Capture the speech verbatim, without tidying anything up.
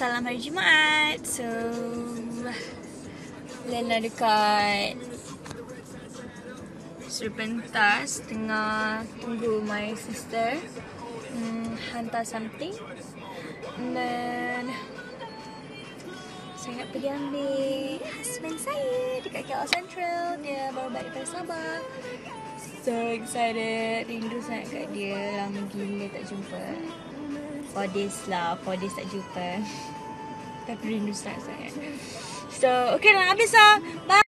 salam hari Jumaat. So Liyana dekat Serpentas tengah tunggu my sister hmm, hantar something. And then saya nak pergi ambil husband saya dekat K L Central. Dia baru balik dari Sabah. So excited. Rindu sangat kat dia. Lama gila tak jumpa. Four days lah. Four days tak jumpa. Tapi rindu sangat-sangat. So okay dah habis lah. Bye.